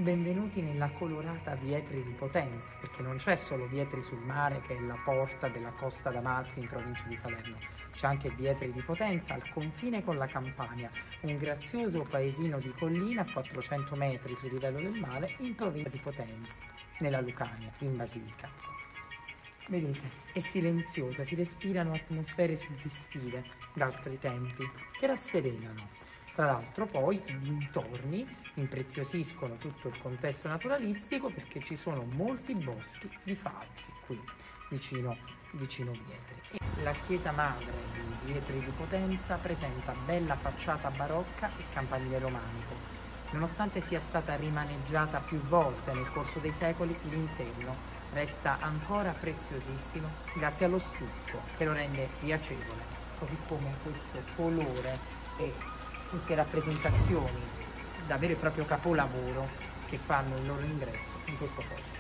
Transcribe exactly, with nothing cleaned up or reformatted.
Benvenuti nella colorata Vietri di Potenza, perché non c'è solo Vietri sul Mare, che è la porta della Costa d'Amalfi in provincia di Salerno, c'è anche Vietri di Potenza al confine con la Campania, un grazioso paesino di collina a quattrocento metri sul livello del mare in provincia di Potenza, nella Lucania, in Basilicata. Vedete, è silenziosa, si respirano atmosfere suggestive d'altri tempi che rasserenano. Tra l'altro poi i dintorni impreziosiscono tutto il contesto naturalistico perché ci sono molti boschi di falci qui vicino, vicino Vietri. E la chiesa madre di Vietri di Potenza presenta bella facciata barocca e campanile romanico. Nonostante sia stata rimaneggiata più volte nel corso dei secoli, l'interno resta ancora preziosissimo grazie allo stucco che lo rende piacevole, così come questo colore e queste rappresentazioni da vero e proprio capolavoro che fanno il loro ingresso in questo posto.